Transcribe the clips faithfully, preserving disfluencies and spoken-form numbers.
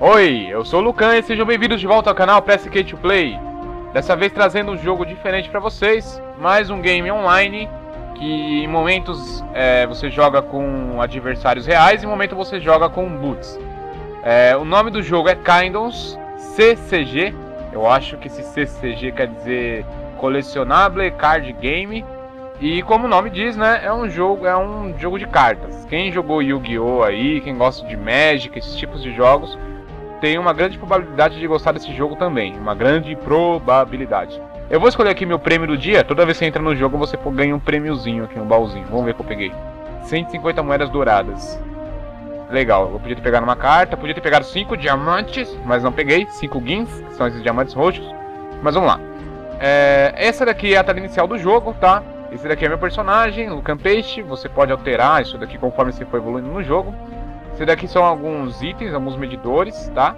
Oi, eu sou o Lucan e sejam bem-vindos de volta ao canal Press K to Play. Dessa vez trazendo um jogo diferente para vocês, mais um game online que em momentos é, você joga com adversários reais e em momentos você joga com boots. É, o nome do jogo é Kingdoms C C G, eu acho que esse C C G quer dizer Colecionable Card Game. E como o nome diz, né, é um jogo, é um jogo de cartas. Quem jogou Yu-Gi-Oh! Aí, quem gosta de Magic, esses tipos de jogos, tem uma grande probabilidade de gostar desse jogo também. Uma grande probabilidade. Eu vou escolher aqui meu prêmio do dia. Toda vez que você entra no jogo, você ganha um prêmiozinho aqui, um baúzinho. Vamos ver o que eu peguei. cento e cinquenta moedas douradas. Legal, eu podia ter pegado uma carta, podia ter pegado cinco diamantes, mas não peguei. cinco guins, que são esses diamantes roxos. Mas vamos lá. É, essa daqui é a tela inicial do jogo, tá? Esse daqui é meu personagem, Lucan Peixe. Você pode alterar isso daqui conforme você for evoluindo no jogo. Esse daqui são alguns itens, alguns medidores, tá?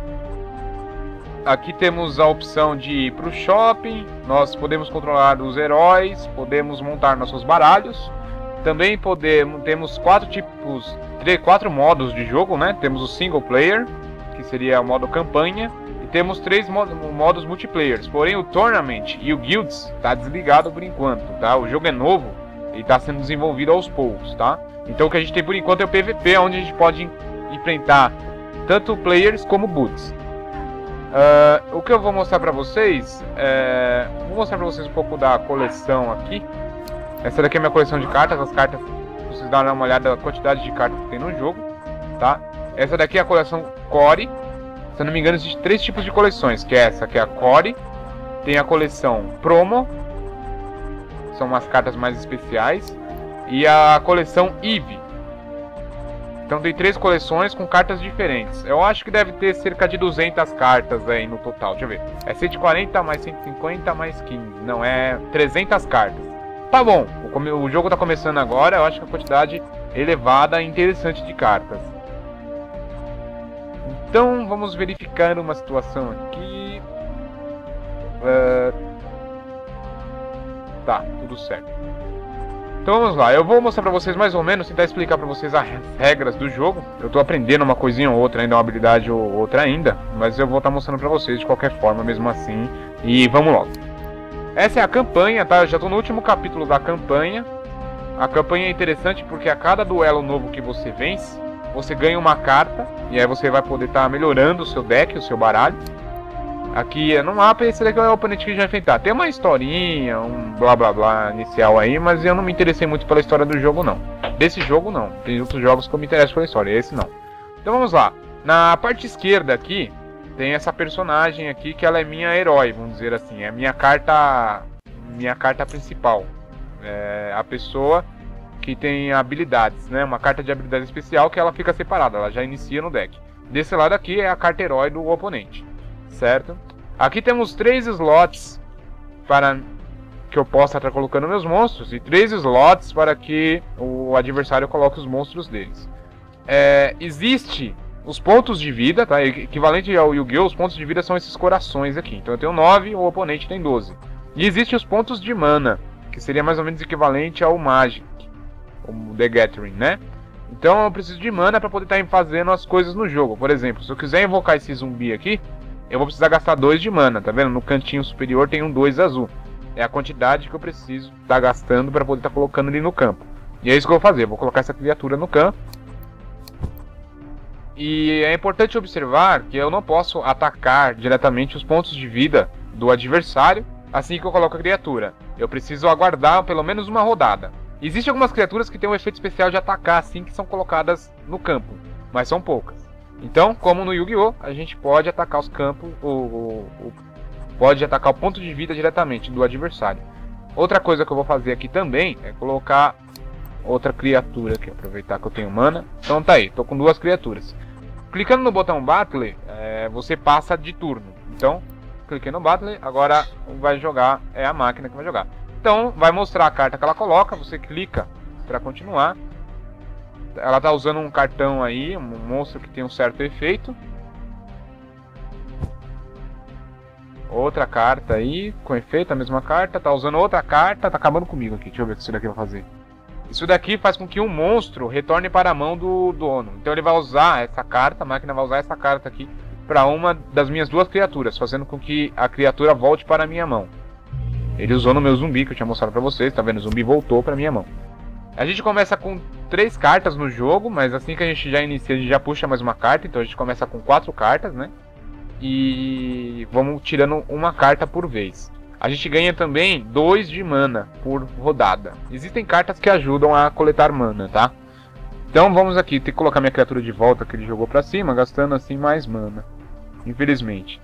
Aqui temos a opção de ir para o shopping. Nós podemos controlar os heróis, podemos montar nossos baralhos. Também podemos, temos quatro tipos, três, quatro modos de jogo, né? Temos o single player, que seria o modo campanha. E temos três modos, modos multiplayers. Porém o tournament e o guilds está desligado por enquanto, tá? O jogo é novo e está sendo desenvolvido aos poucos, tá? Então o que a gente tem por enquanto é o P V P, onde a gente pode enfrentar tanto players como boots. Uh, o que eu vou mostrar pra vocês, é... vou mostrar pra vocês um pouco da coleção aqui. Essa daqui é a minha coleção de cartas, as cartas, vocês darem uma olhada na quantidade de cartas que tem no jogo, tá? Essa daqui é a coleção Core. Se eu não me engano existem três tipos de coleções, que é essa, que é a Core. Tem a coleção Promo, são umas cartas mais especiais. E a coleção Eve. Então tem três coleções com cartas diferentes. Eu acho que deve ter cerca de duzentas cartas aí no total. Deixa eu ver. É cento e quarenta mais cento e cinquenta mais quinze. Não, é trezentas cartas. Tá bom. O jogo tá começando agora. Eu acho que a quantidade elevada e interessante de cartas. Então vamos verificar uma situação aqui. Uh... Tá, tudo certo. Então vamos lá, eu vou mostrar pra vocês mais ou menos, tentar explicar pra vocês as regras do jogo. Eu tô aprendendo uma coisinha ou outra ainda, uma habilidade ou outra ainda, mas eu vou estar mostrando pra vocês de qualquer forma mesmo assim. E vamos logo. Essa é a campanha, tá? Eu já tô no último capítulo da campanha. A campanha é interessante porque a cada duelo novo que você vence, você ganha uma carta. E aí você vai poder estar melhorando o seu deck, o seu baralho. Aqui no mapa, esse daqui é o oponente que a gente vai enfrentar. Tem uma historinha, um blá blá blá inicial aí, mas eu não me interessei muito pela história do jogo não. Desse jogo não, tem outros jogos que eu me interesso pela história, esse não. Então vamos lá, na parte esquerda aqui, tem essa personagem aqui que ela é minha herói, vamos dizer assim. É a minha carta, minha carta principal. É a pessoa que tem habilidades, né? Uma carta de habilidade especial que ela fica separada, ela já inicia no deck. Desse lado aqui é a carta herói do oponente. Certo? Aqui temos três slots para que eu possa estar colocando meus monstros e três slots para que o adversário coloque os monstros deles. É, existe os pontos de vida, tá? Equivalente ao Yu-Gi-Oh! Os pontos de vida são esses corações aqui. Então eu tenho nove, o oponente tem doze. E existem os pontos de mana, que seria mais ou menos equivalente ao Magic, o The Gathering, né? Então eu preciso de mana para poder estar fazendo as coisas no jogo. Por exemplo, se eu quiser invocar esse zumbi aqui, eu vou precisar gastar dois de mana, tá vendo? No cantinho superior tem um dois azul. É a quantidade que eu preciso estar gastando para poder estar colocando ele no campo. E é isso que eu vou fazer, eu vou colocar essa criatura no campo. E é importante observar que eu não posso atacar diretamente os pontos de vida do adversário assim que eu coloco a criatura. Eu preciso aguardar pelo menos uma rodada. Existem algumas criaturas que têm um efeito especial de atacar assim que são colocadas no campo, mas são poucas. Então, como no Yu-Gi-Oh! A gente pode atacar os campos, o, o, o, pode atacar o ponto de vida diretamente do adversário. Outra coisa que eu vou fazer aqui também é colocar outra criatura aqui, aproveitar que eu tenho mana. Então tá aí, tô com duas criaturas. Clicando no botão Battle, é, você passa de turno. Então, cliquei no Battle, agora vai jogar, é a máquina que vai jogar. Então, vai mostrar a carta que ela coloca, você clica para continuar. Ela tá usando um cartão aí, um monstro que tem um certo efeito. Outra carta aí, com efeito, a mesma carta. Tá usando outra carta, tá acabando comigo aqui. Deixa eu ver o que isso daqui vai fazer. Isso daqui faz com que um monstro retorne para a mão do dono. Então ele vai usar essa carta, a máquina vai usar essa carta aqui para uma das minhas duas criaturas, fazendo com que a criatura volte para a minha mão. Ele usou no meu zumbi, que eu tinha mostrado para vocês, tá vendo? O zumbi voltou para minha mão. A gente começa com três cartas no jogo, mas assim que a gente já inicia, a gente já puxa mais uma carta, então a gente começa com quatro cartas, né? E vamos tirando uma carta por vez. A gente ganha também dois de mana por rodada. Existem cartas que ajudam a coletar mana, tá? Então vamos aqui, ter que colocar minha criatura de volta que ele jogou pra cima, gastando assim mais mana. Infelizmente.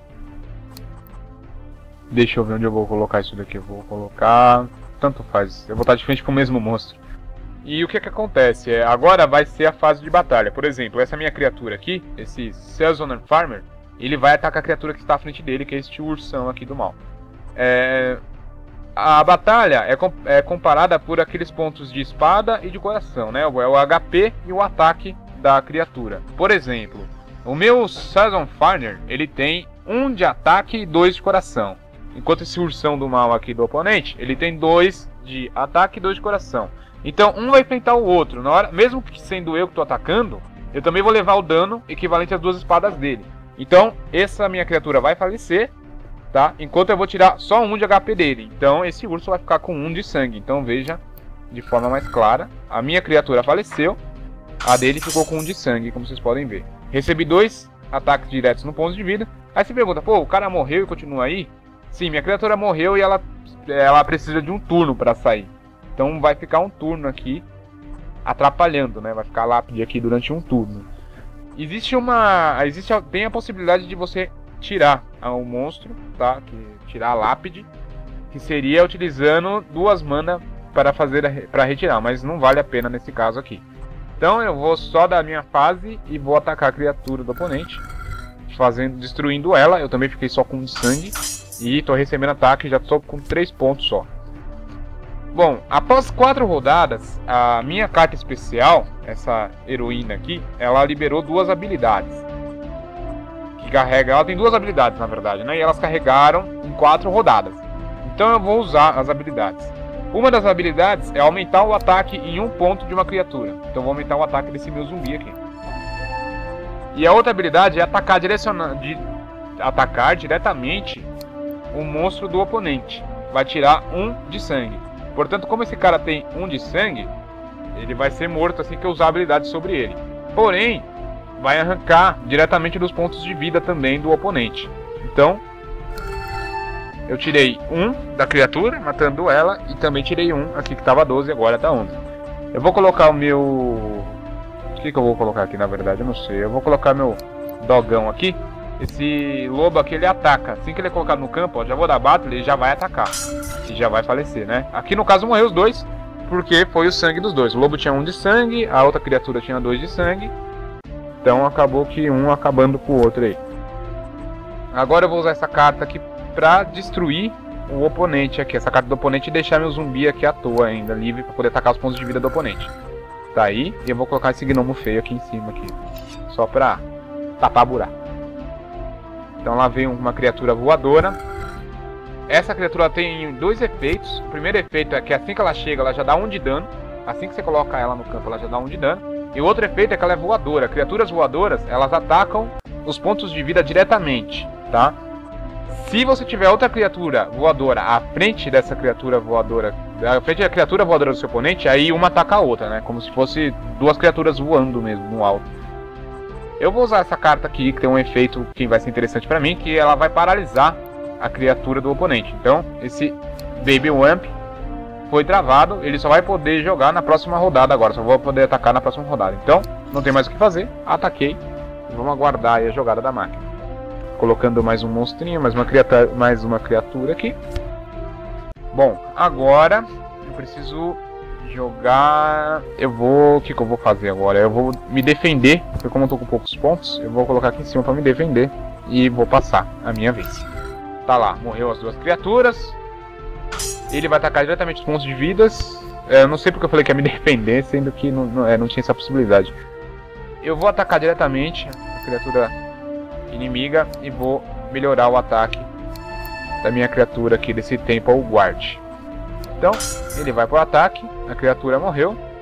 Deixa eu ver onde eu vou colocar isso daqui. Eu vou colocar... Tanto faz, eu vou estar de frente com o mesmo monstro. E o que que acontece? É, agora vai ser a fase de batalha. Por exemplo, essa minha criatura aqui, esse Seasoner Farmer, ele vai atacar a criatura que está à frente dele, que é este ursão aqui do mal. É... A batalha é, comp é comparada por aqueles pontos de espada e de coração, né? É o H P e o ataque da criatura. Por exemplo, o meu Season Farmer, ele tem um de ataque e dois de coração. Enquanto esse ursão do mal aqui do oponente, ele tem dois de ataque e dois de coração. Então um vai enfrentar o outro. Na hora, mesmo que sendo eu que estou atacando, eu também vou levar o dano equivalente às duas espadas dele. Então essa minha criatura vai falecer, tá? Enquanto eu vou tirar só um de H P dele. Então esse urso vai ficar com um de sangue. Então veja de forma mais clara. A minha criatura faleceu. A dele ficou com um de sangue, como vocês podem ver. Recebi dois ataques diretos no ponto de vida. Aí você pergunta, pô, o cara morreu e continua aí? Sim, minha criatura morreu e ela, ela precisa de um turno para sair. Então vai ficar um turno aqui atrapalhando, né? Vai ficar lápide aqui durante um turno. Existe uma... Existe, tem a possibilidade de você tirar o monstro, tá? Que, tirar a lápide, que seria utilizando duas mana para fazer para retirar, mas não vale a pena nesse caso aqui. Então eu vou só da minha fase e vou atacar a criatura do oponente, fazendo, destruindo ela. Eu também fiquei só com um de sangue e estou recebendo ataque, já estou com três pontos só. Bom, após quatro rodadas, a minha carta especial, essa heroína aqui, ela liberou duas habilidades. Que carrega, ela tem duas habilidades na verdade, né? E elas carregaram em quatro rodadas. Então eu vou usar as habilidades. Uma das habilidades é aumentar o ataque em um ponto de uma criatura. Então eu vou aumentar o ataque desse meu zumbi aqui. E a outra habilidade é atacar, direciona... de... atacar diretamente o monstro do oponente. Vai tirar um de sangue. Portanto, como esse cara tem um de sangue, ele vai ser morto assim que eu usar a habilidade sobre ele. Porém, vai arrancar diretamente dos pontos de vida também do oponente. Então, eu tirei um da criatura, matando ela, e também tirei um aqui que estava doze e agora está onze. Eu vou colocar o meu... O que, que eu vou colocar aqui na verdade? Eu não sei. Eu vou colocar meu dogão aqui. Esse lobo aqui, ele ataca. Assim que ele é colocado no campo, ó, já vou dar battle, ele já vai atacar. E já vai falecer, né? Aqui no caso morreu os dois, porque foi o sangue dos dois. O lobo tinha um de sangue, a outra criatura tinha dois de sangue. Então acabou que um acabando com o outro aí. Agora eu vou usar essa carta aqui pra destruir o oponente aqui. Essa carta do oponente e deixar meu zumbi aqui à toa ainda, livre, pra poder atacar os pontos de vida do oponente. Tá aí. E eu vou colocar esse gnomo feio aqui em cima aqui. Só pra tapar buraco. Então lá vem uma criatura voadora. Essa criatura tem dois efeitos. O primeiro efeito é que assim que ela chega, ela já dá um de dano. Assim que você coloca ela no campo, ela já dá um de dano. E o outro efeito é que ela é voadora. Criaturas voadoras, elas atacam os pontos de vida diretamente, tá? Se você tiver outra criatura voadora à frente dessa criatura voadora, à frente da criatura voadora do seu oponente, aí uma ataca a outra, né? Como se fosse duas criaturas voando mesmo, no alto. Eu vou usar essa carta aqui, que tem um efeito que vai ser interessante pra mim, que ela vai paralisar a criatura do oponente. Então, esse Baby Wamp foi travado, ele só vai poder jogar na próxima rodada agora, só vou poder atacar na próxima rodada. Então, não tem mais o que fazer, ataquei, e vamos aguardar aí a jogada da máquina. Colocando mais um monstrinho, mais uma criatura, mais uma criatura aqui. Bom, agora eu preciso... jogar... Eu vou... O que que eu vou fazer agora? Eu vou me defender, porque como eu tô com poucos pontos, eu vou colocar aqui em cima pra me defender e vou passar a minha vez. Tá lá, morreu as duas criaturas. Ele vai atacar diretamente os pontos de vidas. Eu não sei porque eu falei que ia me defender, sendo que não, não, é, não tinha essa possibilidade. Eu vou atacar diretamente a criatura inimiga e vou melhorar o ataque da minha criatura aqui desse Temple Guard. Então, ele vai pro ataque, a criatura morreu.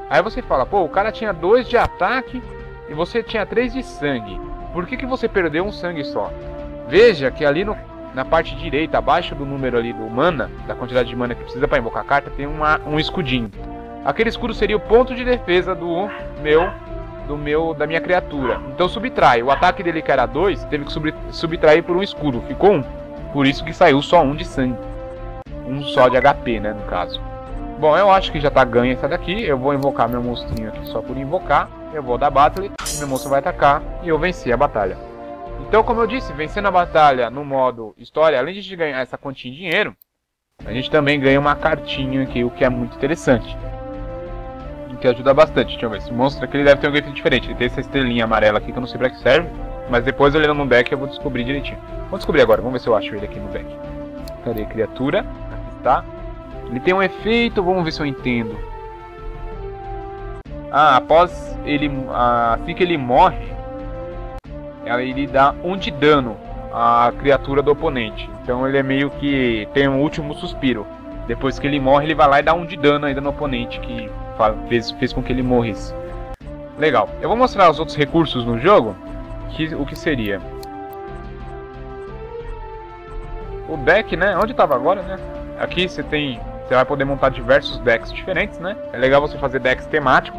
Aí você fala, pô, o cara tinha dois de ataque e você tinha três de sangue. Por que que você perdeu um sangue só? Veja que ali no, na parte direita, abaixo do número ali do mana, da quantidade de mana que precisa para invocar a carta, tem uma, um escudinho. Aquele escudo seria o ponto de defesa do meu, do meu, da minha criatura. Então subtrai. O ataque dele que era dois, teve que sub, subtrair por um escudo. Ficou um. Por isso que saiu só um de sangue. Um só de H P, né, no caso. Bom, eu acho que já tá ganha essa daqui. Eu vou invocar meu monstrinho aqui só por invocar. Eu vou dar battle, meu monstro vai atacar e eu venci a batalha. Então, como eu disse, vencendo a batalha no modo história, além de ganhar essa quantia de dinheiro, a gente também ganha uma cartinha aqui, o que é muito interessante. O que ajuda bastante. Deixa eu ver, esse monstro aqui ele deve ter um efeito diferente. Ele tem essa estrelinha amarela aqui que eu não sei pra que serve, mas depois olhando no deck eu vou descobrir direitinho. Vamos descobrir agora, vamos ver se eu acho ele aqui no deck. Cadê a criatura? Aqui está. Ele tem um efeito, vamos ver se eu entendo. Ah, após ele, assim que ele morre, ele dá um de dano à criatura do oponente. Então ele é meio que tem um último suspiro. Depois que ele morre, ele vai lá e dá um de dano ainda no oponente que fez, fez com que ele morresse. Legal. Eu vou mostrar os outros recursos no jogo. Que, o que seria? O deck, né? Onde estava agora, né? Aqui você tem... Você vai poder montar diversos decks diferentes, né? É legal você fazer decks temáticos.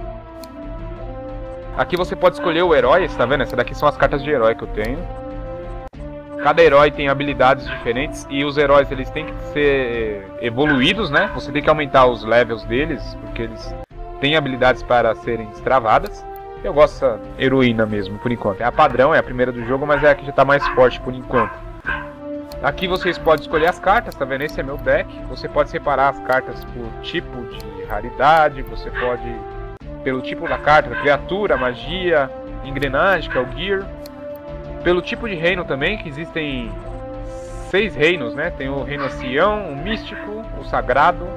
Aqui você pode escolher o herói, está vendo? Essas daqui são as cartas de herói que eu tenho. Cada herói tem habilidades diferentes e os heróis eles têm que ser evoluídos, né? Você tem que aumentar os levels deles, porque eles têm habilidades para serem destravadas. Eu gosto dessa heroína mesmo, por enquanto. É a padrão, é a primeira do jogo, mas é a que já está mais forte por enquanto. Aqui vocês podem escolher as cartas, tá vendo? Esse é meu deck. Você pode separar as cartas por tipo de raridade, você pode... Pelo tipo da carta, criatura, magia, engrenagem, que é o gear. Pelo tipo de reino também, que existem seis reinos, né? Tem o reino ancião, o místico, o sagrado,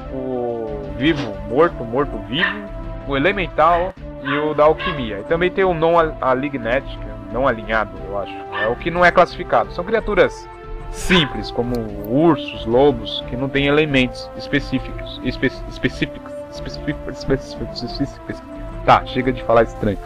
o vivo, morto, morto-vivo, o elemental e o da alquimia. E também tem o não alignet, que é não alinhado, eu acho. É o que não é classificado. São criaturas simples, como ursos, lobos, que não tem elementos específicos. Espe específicos. Específicos. Específicos. Tá, chega de falar estranho.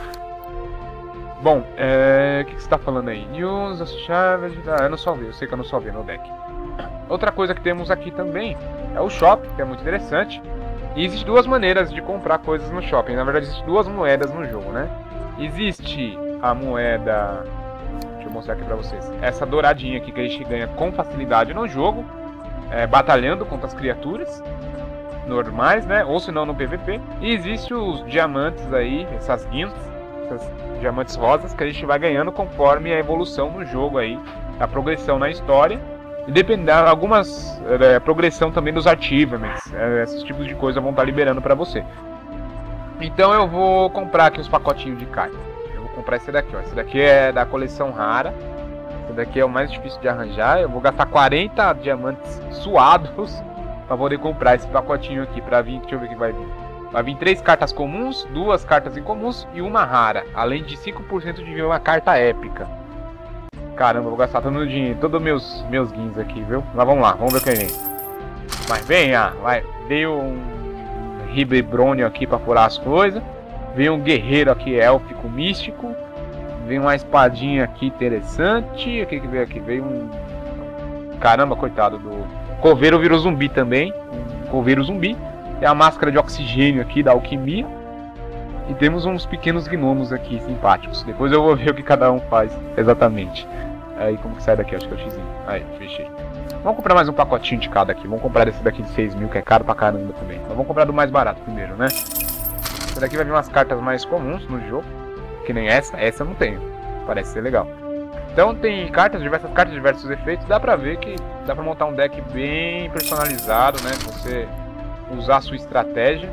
Bom, é... o que, que você está falando aí? News, as chaves... Ah, eu não salvei, eu sei que eu não salvei no deck. Outra coisa que temos aqui também é o shopping, que é muito interessante. E existem duas maneiras de comprar coisas no shopping. Na verdade, existem duas moedas no jogo, né? Existe a moeda... Deixa eu mostrar aqui pra vocês. Essa douradinha aqui que a gente ganha com facilidade no jogo. É, batalhando contra as criaturas normais, né? Ou se não no P V P. E existem os diamantes aí, essas guindas. Essas diamantes rosas que a gente vai ganhando conforme a evolução no jogo aí, a progressão na história e dependendo algumas é, progressão também dos achievements, é, esses tipos de coisa vão estar liberando para você. Então eu vou comprar aqui os pacotinhos de carta. Eu vou comprar esse daqui, ó. Esse daqui é da coleção rara. Esse daqui é o mais difícil de arranjar. Eu vou gastar quarenta diamantes suados para poder comprar esse pacotinho aqui para vir, deixa eu ver o que vai vir. Vai vir três cartas comuns, duas cartas incomuns e uma rara. Além de cinco por cento de vir uma carta épica. Caramba, eu vou gastar todo o meu dinheiro, todos os meus, meus guins aqui, viu? Mas vamos lá, vamos ver o que vem. Mas venha, vai. Veio um Ribebrônio aqui pra furar as coisas. Veio um guerreiro aqui, élfico, místico. Veio uma espadinha aqui interessante. O que que veio aqui? Veio um... Caramba, coitado do... Coveiro virou zumbi também. Um coveiro zumbi. Tem a máscara de oxigênio aqui da alquimia. E temos uns pequenos gnomos aqui simpáticos. Depois eu vou ver o que cada um faz exatamente. Aí como que sai daqui? Acho que é o xizinho. Aí, fechei. Vamos comprar mais um pacotinho de cada aqui. Vamos comprar esse daqui de seis mil, que é caro pra caramba também. Mas vamos comprar do mais barato primeiro, né? Esse daqui vai vir umas cartas mais comuns no jogo. Que nem essa. Essa eu não tenho. Parece ser legal. Então tem cartas, diversas cartas, diversos efeitos. Dá pra ver que dá pra montar um deck bem personalizado, né? Você usar a sua estratégia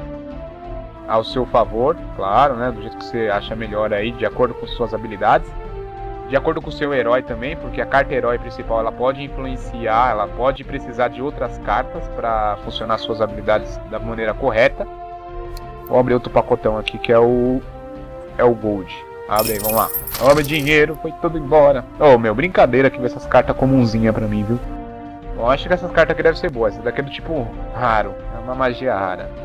ao seu favor, claro, né? Do jeito que você acha melhor aí, de acordo com suas habilidades. De acordo com o seu herói também, porque a carta herói principal ela pode influenciar, ela pode precisar de outras cartas para funcionar suas habilidades da maneira correta. Vou abrir outro pacotão aqui que é o é o Gold. Abre aí, vamos lá. Abre dinheiro, foi tudo embora. Oh, meu, brincadeira que ver essas cartas comunzinha pra mim, viu? Bom, acho que essas cartas aqui devem ser boas. Essa daqui é do tipo raro, é uma magia rara.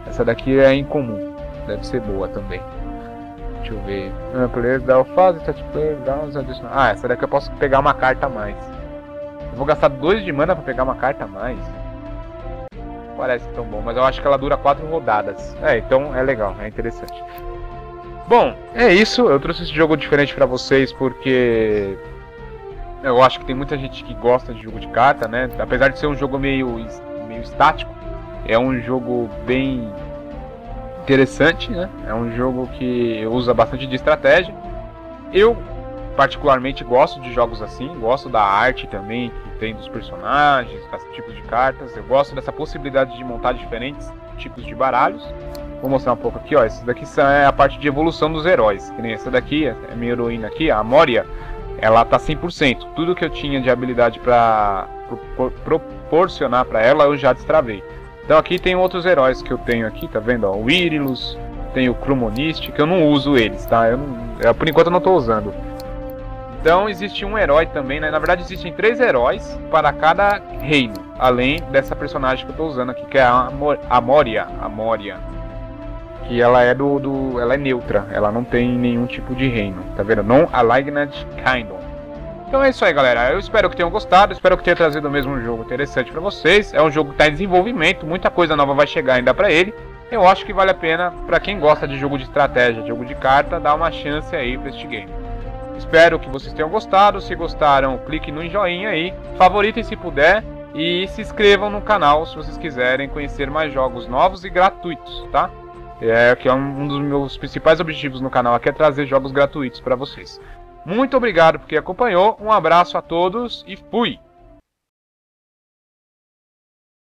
Essa daqui é incomum. Deve ser boa também. Deixa eu ver. Ah, player da fase, touch player, downs, additional. Ah, essa daqui eu posso pegar uma carta a mais. Eu vou gastar dois de mana pra pegar uma carta a mais. Parece tão bom, mas eu acho que ela dura quatro rodadas. É, então é legal, é interessante. Bom, é isso. Eu trouxe esse jogo diferente pra vocês porque eu acho que tem muita gente que gosta de jogo de carta, né? Apesar de ser um jogo meio, meio estático, é um jogo bem interessante, né? É um jogo que usa bastante de estratégia. Eu particularmente gosto de jogos assim, gosto da arte também que tem dos personagens, dos tipos de cartas. Eu gosto dessa possibilidade de montar diferentes tipos de baralhos. Vou mostrar um pouco aqui, ó. Essa daqui é a parte de evolução dos heróis. Que nem essa daqui, é minha heroína aqui, a Moria. Ela tá cem por cento. Tudo que eu tinha de habilidade para pro, proporcionar para ela, eu já destravei. Então aqui tem outros heróis que eu tenho aqui, tá vendo? Ó, o Irilus, tem o Chromonist, que eu não uso eles, tá? Eu não, eu, por enquanto eu não tô usando. Então existe um herói também, né? Na verdade existem três heróis para cada reino, além dessa personagem que eu tô usando aqui, que é a, Amor, a Moria, a Moria. Que ela é do, do, ela é neutra, ela não tem nenhum tipo de reino, tá vendo? Non aligned kingdom. Então é isso aí, galera. Eu espero que tenham gostado, espero que tenha trazido mesmo um jogo interessante para vocês. É um jogo que está em desenvolvimento, muita coisa nova vai chegar ainda para ele. Eu acho que vale a pena para quem gosta de jogo de estratégia, jogo de carta, dar uma chance aí para este game. Espero que vocês tenham gostado. Se gostaram, clique no joinha aí, favoritem se puder e se inscrevam no canal se vocês quiserem conhecer mais jogos novos e gratuitos, tá? É que é um dos meus principais objetivos no canal aqui, é trazer jogos gratuitos para vocês. Muito obrigado por quem acompanhou, um abraço a todos e fui!